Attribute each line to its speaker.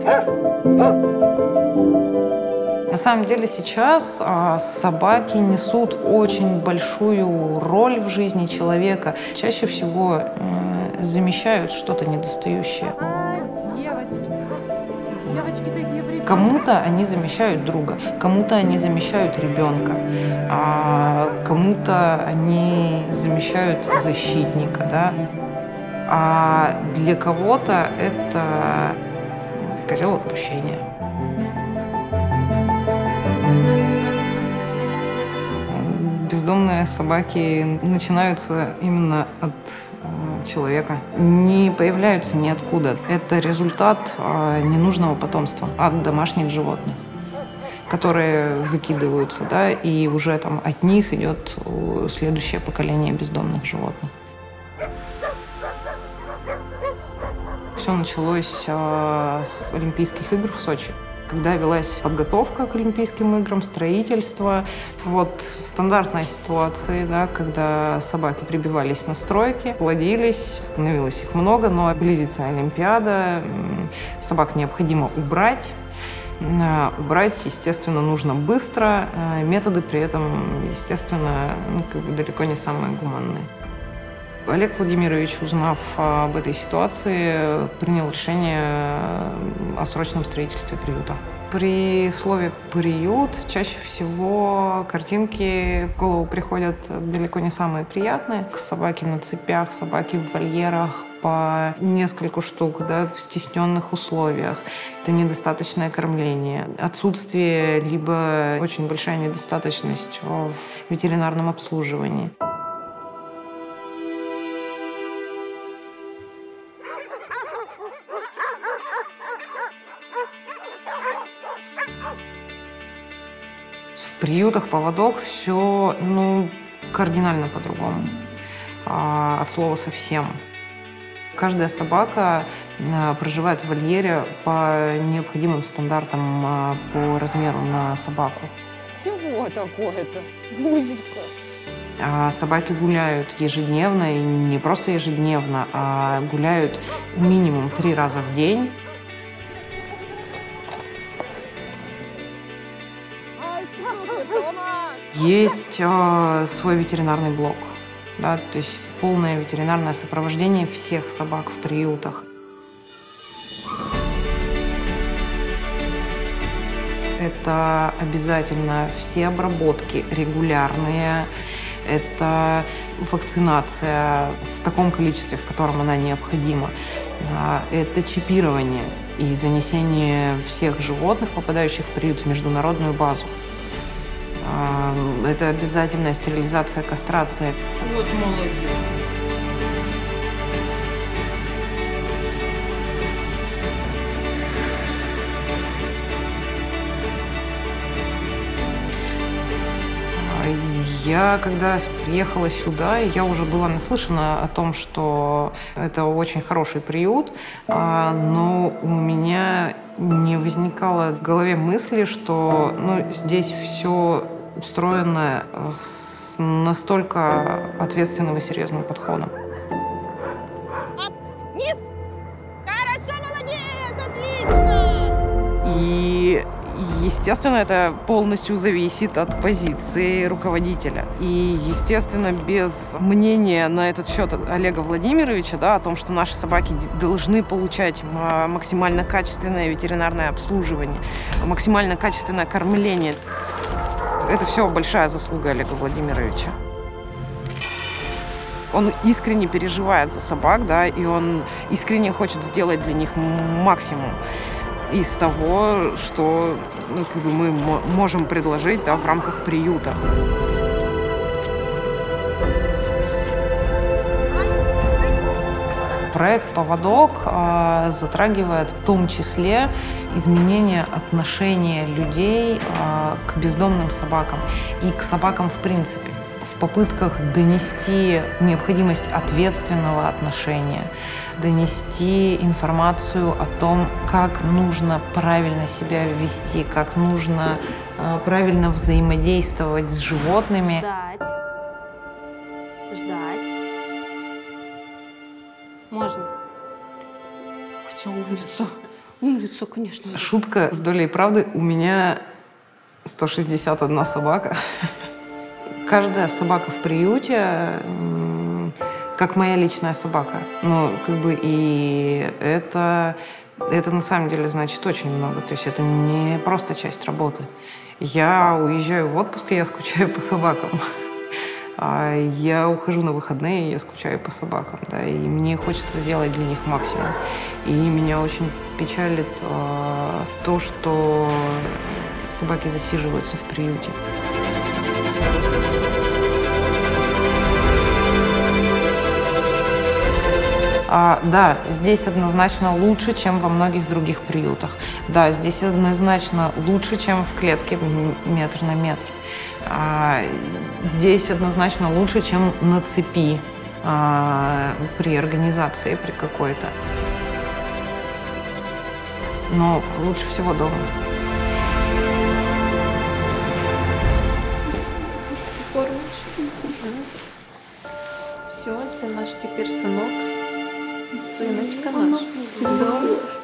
Speaker 1: На самом деле сейчас собаки несут очень большую роль в жизни человека. Чаще всего замещают что-то недостающее.
Speaker 2: Девочки такие прекрасные.
Speaker 1: Кому-то они замещают друга, кому-то они замещают ребенка, а кому-то они замещают защитника, да? А для кого-то это козел отпущения. Бездомные собаки начинаются именно от человека. Не появляются ниоткуда. Это результат ненужного потомства от домашних животных, которые выкидываются, да, и уже там от них идет следующее поколение бездомных животных. Все началось с Олимпийских игр в Сочи. Когда велась подготовка к Олимпийским играм, строительство, вот стандартная ситуация, да, когда собаки прибивались на стройки, плодились, становилось их много, но близится Олимпиада, собак необходимо убрать. Убрать, естественно, нужно быстро, методы при этом, естественно, далеко не самые гуманные. Олег Владимирович, узнав об этой ситуации, принял решение о срочном строительстве приюта. При слове «приют» чаще всего картинки в голову приходят далеко не самые приятные. Собаки на цепях, собаки в вольерах по нескольку штук, да, в стесненных условиях. Это недостаточное кормление, отсутствие либо очень большая недостаточность в ветеринарном обслуживании. В приютах поводок все, кардинально по-другому. От слова совсем. Каждая собака проживает в вольере по необходимым стандартам по размеру на собаку.
Speaker 3: Чего такое-то, Бузелька?
Speaker 1: Собаки гуляют ежедневно, и не просто ежедневно, а гуляют минимум 3 раза в день. Есть свой ветеринарный блок, да, то есть полное ветеринарное сопровождение всех собак в приютах. Это обязательно все обработки регулярные, это вакцинация в таком количестве, в котором она необходима, это чипирование и занесение всех животных, попадающих в приют, в международную базу. Это обязательная стерилизация, кастрация.
Speaker 2: Вот молодец.
Speaker 1: Я, когда приехала сюда, я уже была наслышана о том, что это очень хороший приют, но у меня не возникало в голове мысли, что здесь все устроено с настолько ответственным и серьезным подходом.
Speaker 3: Низ! Хорошо, молодец, отлично!
Speaker 1: И, естественно, это полностью зависит от позиции руководителя. И, естественно, без мнения на этот счет Олега Владимировича, да, о том, что наши собаки должны получать максимально качественное ветеринарное обслуживание, максимально качественное кормление. Это все большая заслуга Олега Владимировича. Он искренне переживает за собак, да, и он искренне хочет сделать для них максимум из того, что мы можем предложить, да, в рамках приюта. Проект «Поводок» затрагивает в том числе изменение отношения людей к бездомным собакам и к собакам в принципе. В попытках донести необходимость ответственного отношения, донести информацию о том, как нужно правильно себя вести, как нужно правильно взаимодействовать с животными.
Speaker 4: Ждать. Ждать. Можно.
Speaker 3: Хотя улица
Speaker 4: Умница, конечно.
Speaker 1: Шутка с долей правды. У меня 161 собака. Каждая собака в приюте как моя личная собака. Ну, как бы и это на самом деле значит очень много. То есть это не просто часть работы. Я уезжаю в отпуск, и я скучаю по собакам. Я ухожу на выходные, и я скучаю по собакам. Да, и мне хочется сделать для них максимум. И меня очень печалит то, что собаки засиживаются в приюте. Да, здесь однозначно лучше, чем во многих других приютах. Да, здесь однозначно лучше, чем в клетке метр на метр. Здесь однозначно лучше, чем на цепи при организации, при какой-то. Но лучше всего дома.
Speaker 4: Все, это наш теперь сынок. Сыночка наш. Да.